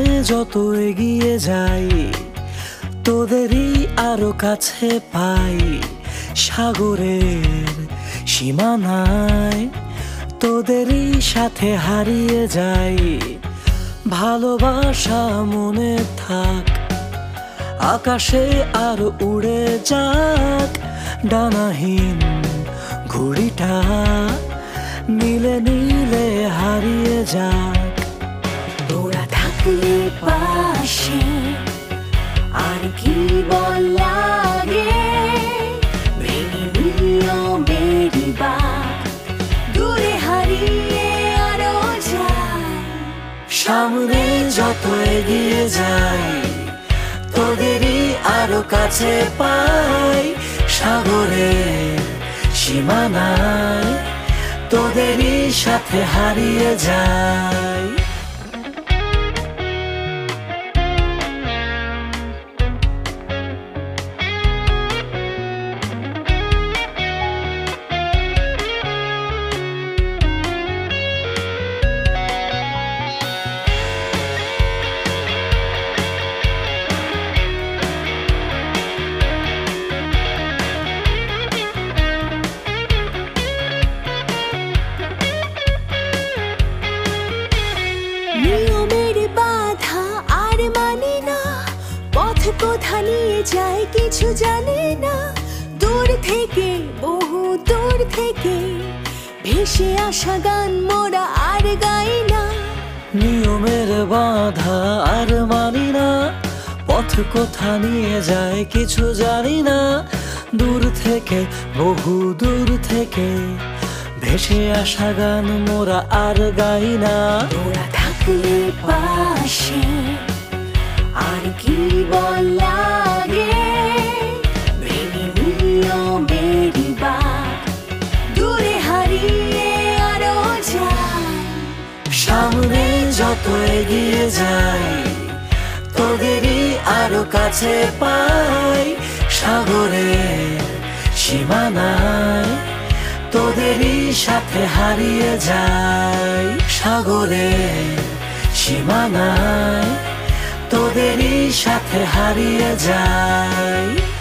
যত এগিয়ে যাই তোদেরই আরো কাছে পাই। সাগরের সীমানায় তোদেরই সাথে হারিয়ে যাই। ভালোবাসা মনে থাক, আকাশে আর উড়ে যাক ডানাহীন ঘুড়িটা, নীলে নীলে হারিয়ে যাক। তোরা থাকলে পাশে আর কি বল লাগে, ভেঙে নিও বেড়িবাঁধ, দূরে হারিয়ে আরো যাই। সামনে যত এগিয়ে যাই তোদেরই আরো কাছে পাই। সাগরের সীমানায় তোদেরই সাথে হারিয়ে যাই। নিয়মের বাধা আর মানি না, পথ কোথা নিয়ে যায় কিছু জানি না। দূর থেকে বহু দূর থেকে ভেসে আসা গান মোরা আর গাই না। নিয়মের বাধা আর মানি না, পথ কোথা নিয়ে যায় কিছু জানি না। দূর থেকে বহু দূর থেকে ভেসে আসা গান মোরা আর গাই না। তোরা থাকলে পাশে আর কি বল লাগে, ভেঙে নিও বেড়িবাঁধ, দূরে হারিয়ে আরো যাই। সামনে যত এগিয়ে যাই তোদেরই আরো কাছে পাই। সাগরের সীমানায় তোদেরই সাথে হারিয়ে যাই। সাগরের সীমানায় তোদেরই সাথে হারিয়ে যাই।